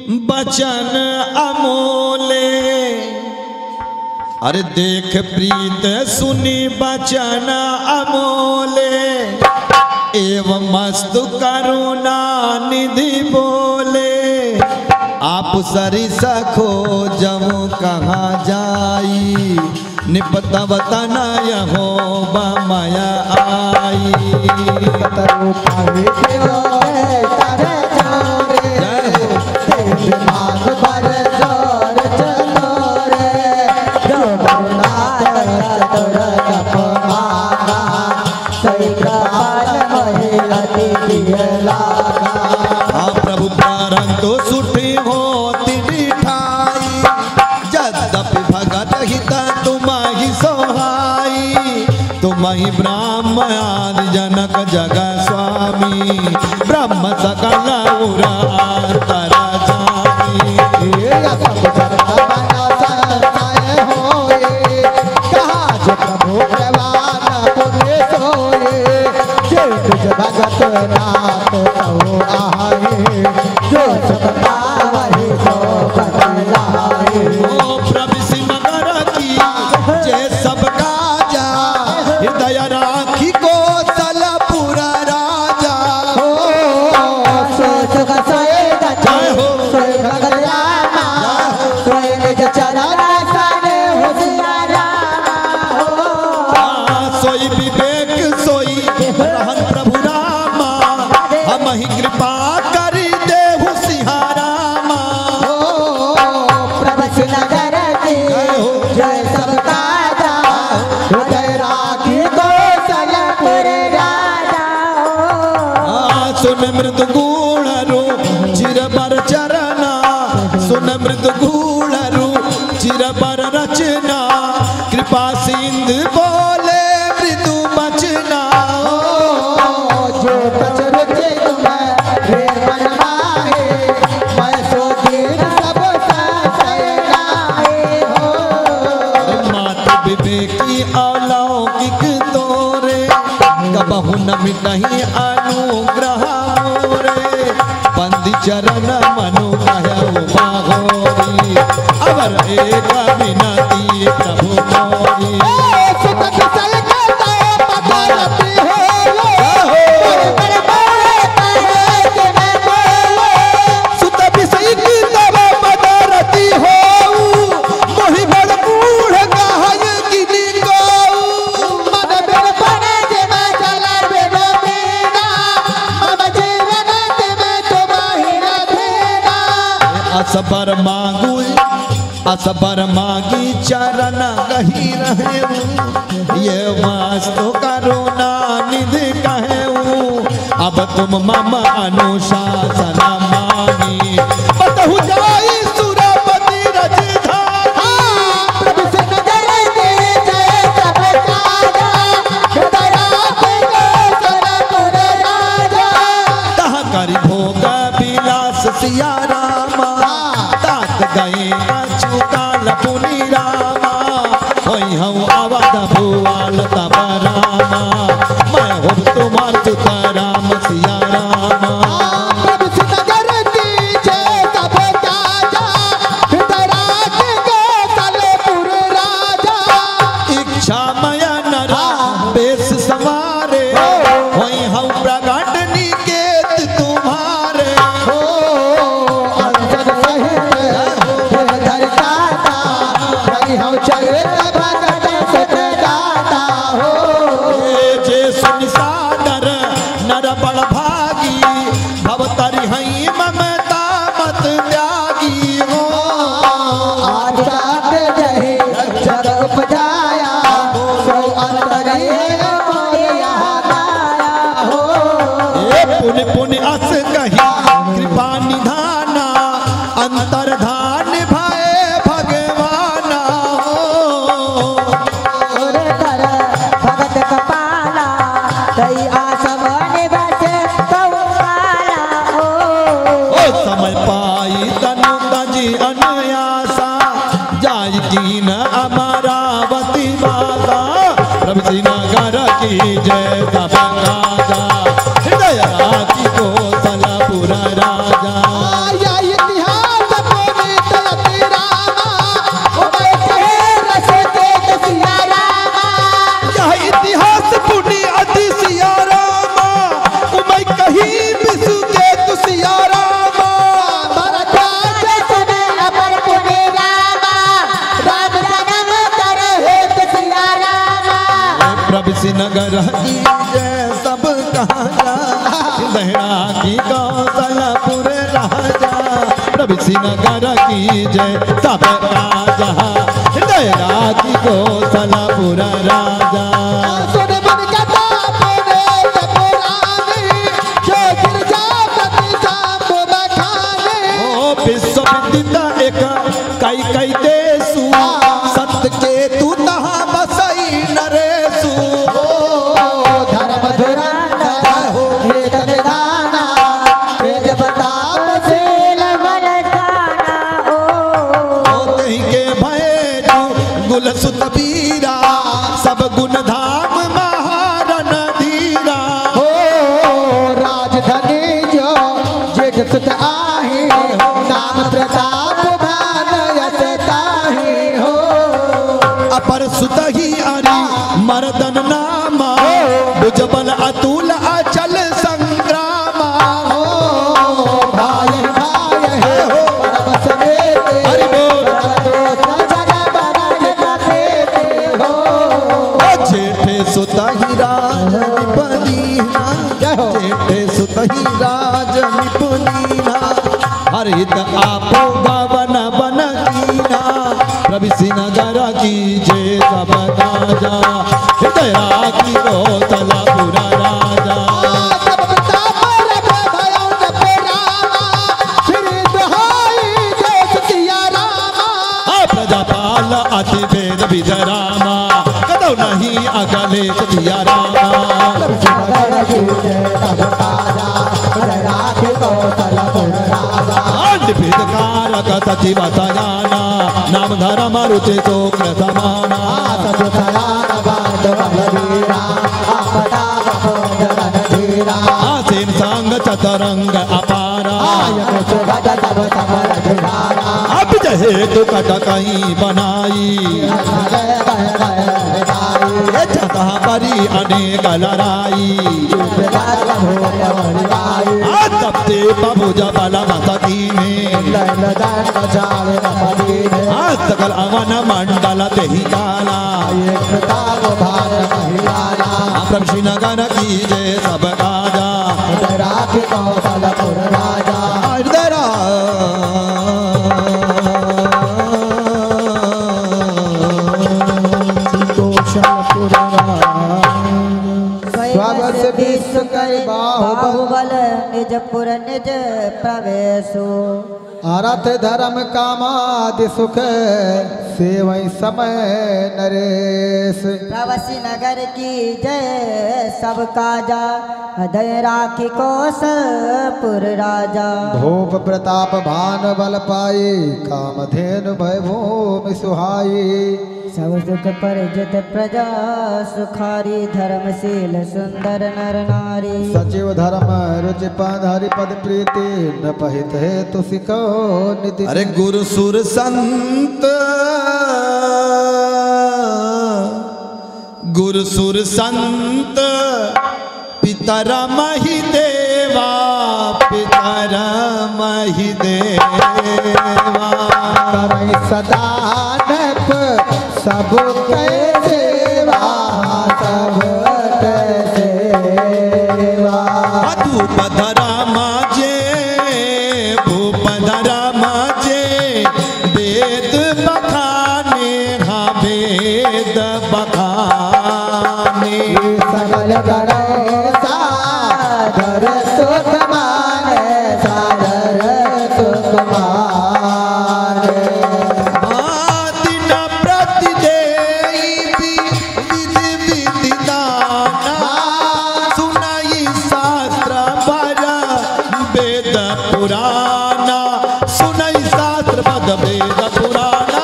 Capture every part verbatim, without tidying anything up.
बचन अमोले। अरे देख प्रीत सुनी बचन अमोले, एवं मस्त करुणा निधि बोले। आप सरी सखो जमु कहाँ जाई, निपतव तनय हो बमया आई। हाँ प्रभु प्रारंभ तो सुठी होती मिठाई, यद्यपि भगत हित तुम्हारी सोहाई। तुम्हारी ब्रह्म आदि जनक जगत स्वामी, ब्रह्म सकल उरा अंतर जामी। भगत नाथ तो आए, जो सकता वही जो बतलाए। ओ प्रभु सिमगर की जय सबका जा, हृदय राखी कौशलपुर राजा। हो सो सुख सोए जय हो सोए भगत रामा, सोए निज चरण सने होशियार रामा। हो सोई विवेक सोई रहन प्रभु रामा, हम ही कृपा करी देहु सिहारामा। प्रभु नगर की जय सबका जा, हृदय राखी कौशलपुर राजा। सुन मृद गुणरु चिरबर चरना, सुन मृद गुणरु चिरबर रचना। कृपा सिंधु बोले मृदु बचना। जो बच रुचि तुम्हें रे मन माहे, मैं सो दीन सब संशय नाहे। हो मात विवेकी अलौकिक तोरे, कबहु न मिटहि अनुग्रह मोरे। बंदी चरण मनु कहु बाहोरी, अवर एक विनती प्रभु मोरी। असबर मांगू असबर मांगी चरण गही रहे, ये वास्तु करुणा निधि कहेऊ। अब तुम मम अनुशासन मानी, बतहु जाई सुरपति रजधानी। प्रभु से नजर दे जय सबका जा, हृदय राखी कौशलपुर राजा। तह करि भोग विलास सिया रामा, तात गए अछुकाल पुनि रामा। होई हूँ अवध भुआल तब रामा, मैं हूँ तुम्हार सुत राम सिया रामा। प्रभु से नजर दी जय सबका जा, हृदय राखी कौशलपुर राजा। इच्छा मय नर बेस समारे, होई हूँ प्रगट निकेत तुम्हारे। हो अंजन सहित धर दाता, रही हम चरित भगत सुत दाता। हो जे सुन सादर नर बड़ भागी, भवतरि हई ममता मत त्यागी। हो आज जात जहे जग उपजाया, सो अंतरे मोर यहाँ गाया। हो ए पुन पुन अस कही कृपा निधाना, अंतर्धान भय भगवाना। हो और कर भगत कपाला, कई आसमान बस कौपाला। ओ समय पाई तनु तजी अनयासा, जाय दीन अमरावती माता। प्रभु श्री नगर की जय तब राजा, हृदय राखी कौशलपुर राजा। आया इतिहास रवि नगर की जय सब कहा दहरा की कौशलपुर राजा रवि नगर की जय सब राजा दहरा की कौशलपुर राजा विश्वविदिता एक कई कई देसु सत्य के तू तहा बसई नरेसु धर्म धुराना हो वेदन दाना वेद बताप से लगन जाना ओ तेहि के भय गुल सुत बीरा सब गुण धाम महारन धीरा हो राजधानी जो जग सुत आहे नाम प्रताप भान यस ताहि हो अपर सुत ही अरि मर्दन नामा भुजबल अतुल अचल संग्रामा हो भाई भाई है हो परम समेत हरि बोल जग बरन देते हो जेठे सुत ही राज निपनीना जेठे सुत ही राज निपनीना हरित आपो गवन बन कीना रवि नगर की जय सब राजा हृदय की कौशलपुर राजा प्रजापाल अति वेद विद रामा कदौ नहीं अगले सिया रामा कारक सचिव सजाना नाम धर्म रुचि शोक समाना आसीन संग चतरंग अपारा अब जहे तु कट कहीं बनाई छता परी अनेक लड़ाई तपते प्रभु जबल मसकी में सकल अवन मंडल देही काला प्रभु श्रीनगर की जय सब राजा विश्व कर बाहुबल निज पुर निज प्रवेशो आरथ धर्म कामादि सुख सेवई समय नरेश प्रवसी नगर की जय सब काजा हृदय राखी कौशलपुर राजा भूप प्रताप भान बल पाई कामधेनु भय भूमि सुहाई सब सुख परिजित प्रजा सुखारी धर्मशील सुंदर नर नारी सचिव धर्म रुचि पद हरिपद प्रीति न पहित है तु सिको निति अरे गुरु सुर संत गुरु सुर संत पितर महि देवा पितर महि देवा सदा नप सब के सेवा सब के सेवा धूप धरा माजे भूप धरा माजे वेद बखाने हाँ वेद बखाने सकल करो सादर सुख माने सादर सुख माने दिन प्रतिदेई विधि विधि दाना सुनाई शास्त्र पर वेद पुराना सुनाई शास्त्र पद वेद पुराना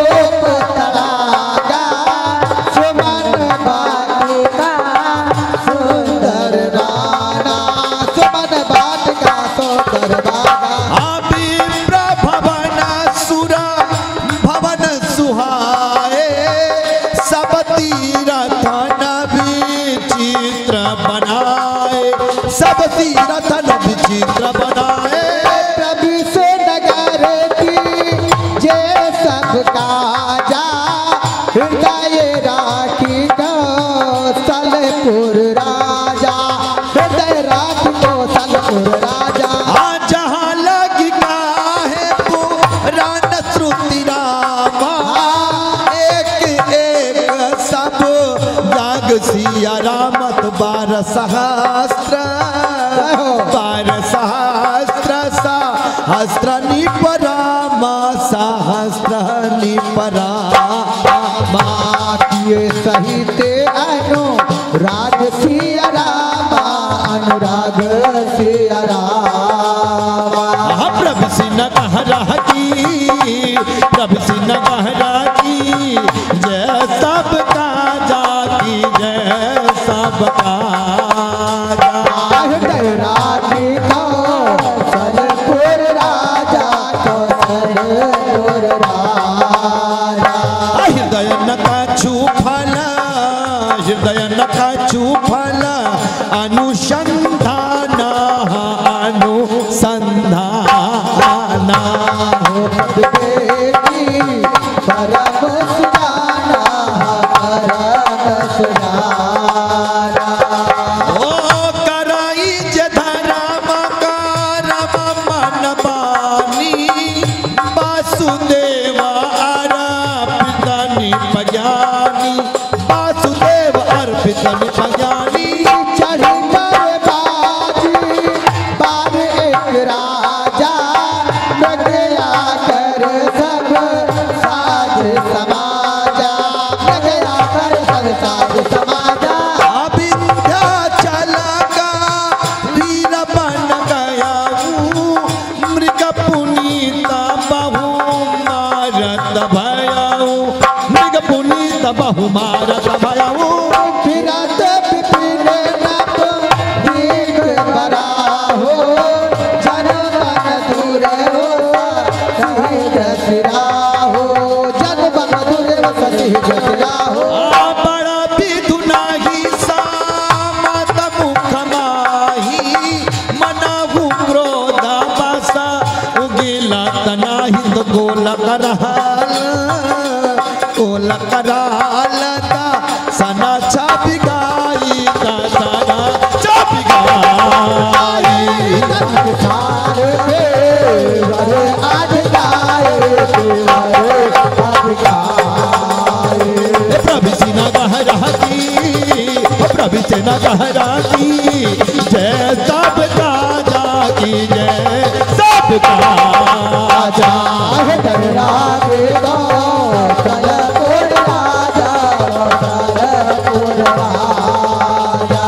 सुमन बाकी का बार सहस्त्र बार सहस्त्र सहस्त्र निपरामा सहस्त्र निपरामा किए सहित अनुराग सिया रामा अनुराग सिया रामा प्रभु सिंह कहरा की प्रभु सिंह कहरा की जय सबका जाकी जय सबका राजी को सरपुर राजा को सरपुर राजा हृदय न कछु फल हृदय न कछु फल अनुसंधान अनुसंधान परम सुजाना परम सुजाना ओ कराई जे धर्म करम मन बानी वासुदेव अर्पित निपज्ञानी वासुदेव अर्पित निपज्ञानी चढ़ी कर बाजी बार एक राजा प्रज्ञा कर सब साज समाजा प्रज्ञा कर सब साज समाजा विंध्याचल का वीर बन गया हूँ मृग पुनीत बहु मारत भया हूँ मृग पुनीत बहु मारत भया हूँ फिरत विपिन नभ दीप बराहो जन मन दूर हो सहित सिराहो जन मन दूर हो सहित सिराहो बड़ा विधु नाही सामत मुख माही मनहु क्रोध बस उगिला तनाहि तो गोल करहल गोल करहल सना छापी गाई सना छापी गाई संसार के वर आज गाए वर आज गाए प्रभु सिन्हा गहरा की प्रभु सिन्हा गहरा की जय सबका जाकी जय सबका राजा है राजे को सरपुर राजा सरपुर राजा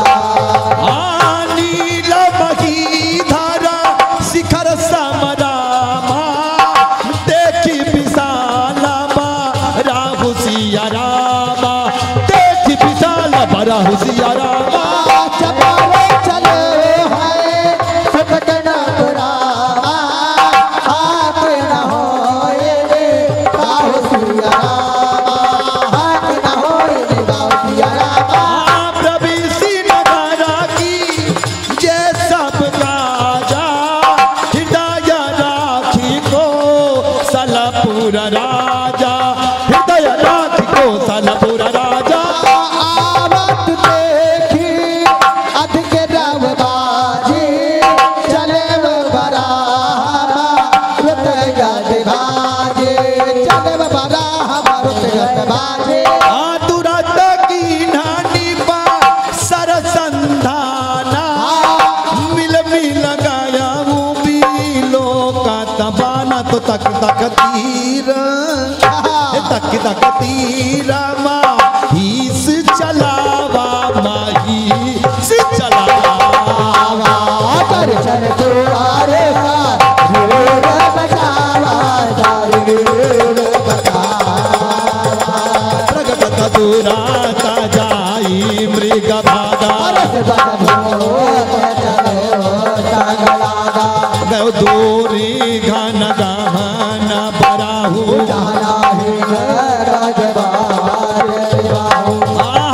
नील महीधरा शिखर समरामा देखी विशाल राहु सिया रामा देखी विशाल राहु सिया रामा चपाले चले हैं सतक न पुरावा हाथ न होए बाहु सिया रामा हाथ न होए बाहु सिया रामा प्रभु सिंह गहरा की जय सब राजा हृदय राखी को सलपुर राजा हृदय राखी को सलपुर राजा आवत देखी अधिक रव बाजी चले वो बराहा रुत गद बाजे चले वो बराहा रुत गद बाजे तुरंत की नानी पा सरसंधाना मिल मिल गया वो बिलो का तबाना तो तक तक तीर तक तक तीर माहीस चलावा माहीस चलावा कर चल तुम्हारे साथ वीर बचावा वीर बचावा प्रगट दुराता जाई मृग भागा परस बदभो चले वो संगलागा गौ दूरी घन गहन बराहू जाना ही राजबार बाहु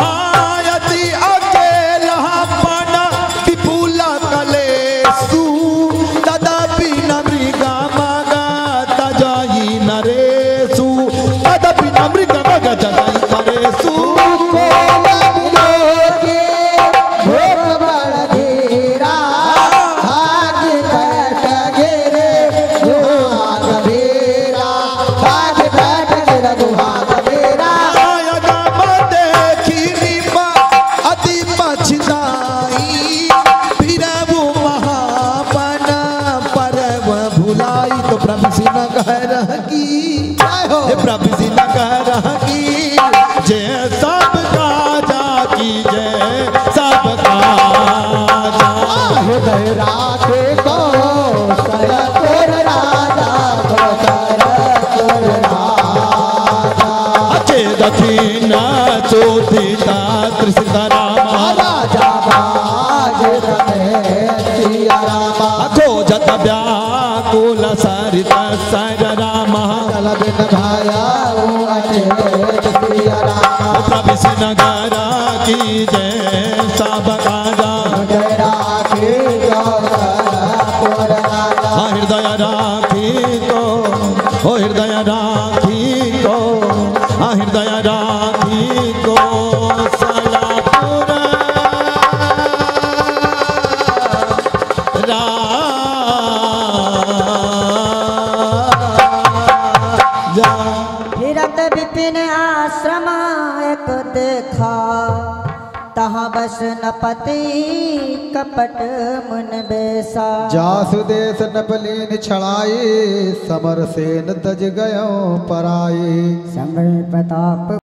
आयति अकेला पन विपुल कलेसु नगर की जय हो। हे प्रभु जी नगर की जय सब काजा की जय सब काजा हृदय राखे को सरकोर राजा को सरकोर राजा अचे दक्षिण चोदिता त्रिसिता रामा राजा बाज रहे सिया रामा खोजत व्याकुल सरित सर रामा चल बिन भाया अचेत सिया रामा प्रभु श्री नगर की जय सब काजा हृदय राखे को सरकोर राजा हृदय राखी को ओ हृदय राखी को हृदय राखी को सलापुर राजा फिरत विपिन आश्रम एक देखा तहाँ बस नपति कपट मुन बेसा जासु देश नपलीन छड़ाई समर सेन तज गयो पराई समय प्रताप